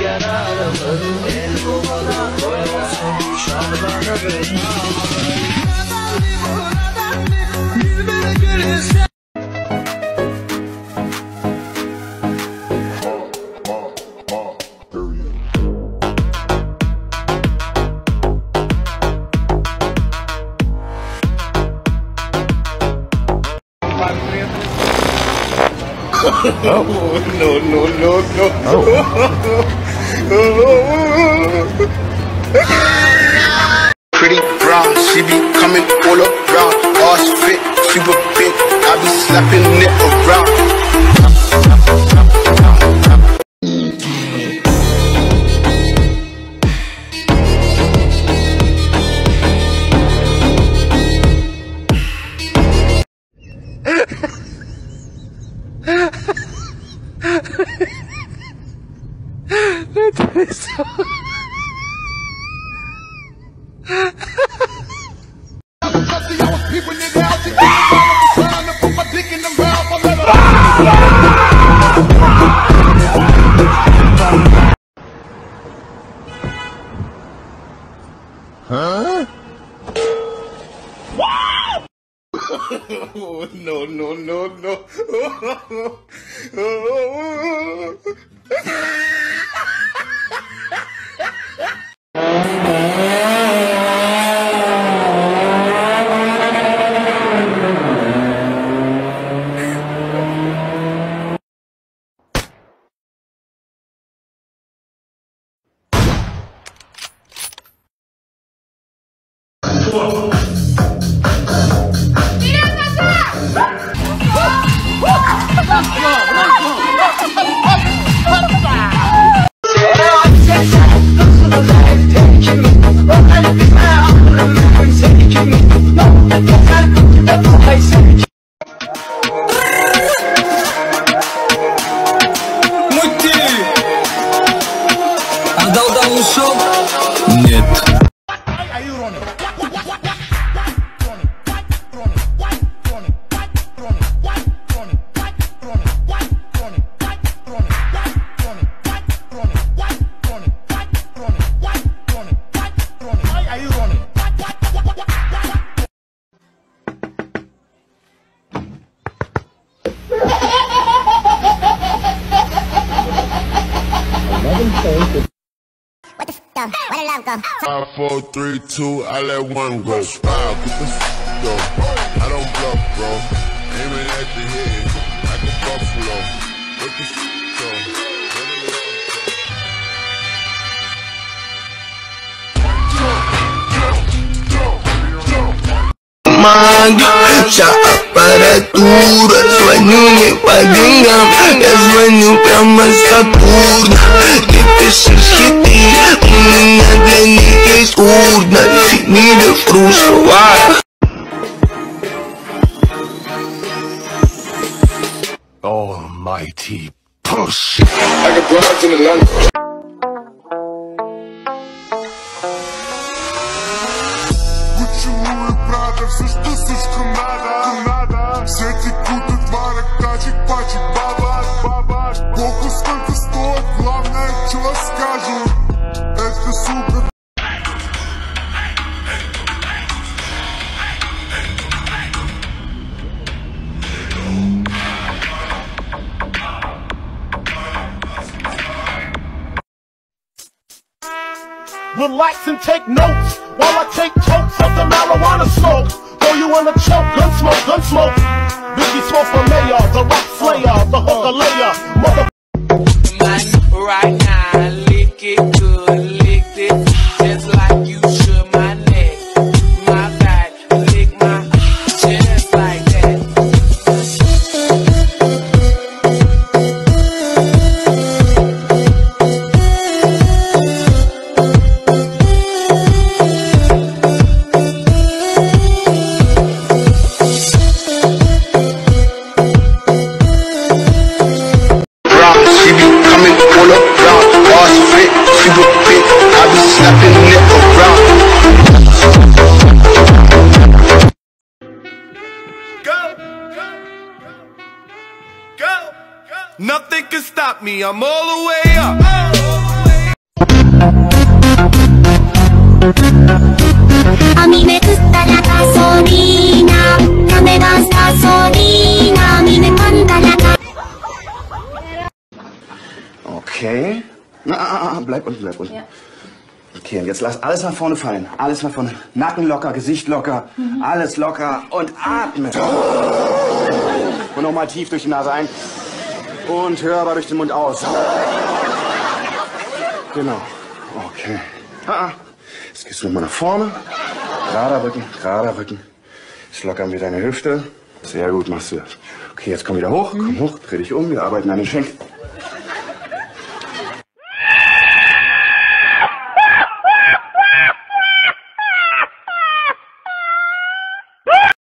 yararım. El kovana koymasın şarlarım. Oh. No. Pretty brown, she be coming all around. Ass fit, super big, I be slapping it around. Huh? No. Отдал ушел? Нет. Where the love go? 5, 4, 3, 2, I let one go. Wow, get the go. I don't bluff, bro. Aiming at the head, like a buffalo. What the go? Мага, вся аппаратура. Звоню не по деньгам, я звоню прямо с Сатурна. Ты пишешь хиты, у меня для них есть урна. Фигни фрусовая. Almighty push. I got broads in Atlanta. Все, что слишком надо. Все текут от марок, тачек, пачек, бабак. Похуй сколько стоит, главное, что скажут. Это сука. Relax and take notes while I take totes of the marijuana smoke. Throw you in a choke, gun smoke. Biggie Smoke for mayor, the rock slayer, the hooker layer, mother. Man, right now, lick it good, lick it just like you should my neck, my back, lick my chest like that. Nothing can stop me, I'm all the way up. 網めくったらガソリーナダメだガソリーナ網め込んだらガ Okay. Bleib unten, bleib unten. Ja. Okay, und jetzt lass alles nach vorne fallen. Alles nach vorne. Nacken locker, Gesicht locker, alles locker und atmen. Und nochmal tief durch die Nase ein. Und hörbar durch den Mund aus. Genau. Okay. Jetzt gehst du nochmal nach vorne. Gerader Rücken, gerader Rücken. Jetzt lockern wir deine Hüfte. Sehr gut machst du das. Okay, jetzt komm wieder hoch. Komm hoch, dreh dich um. Wir arbeiten an den Schenkeln.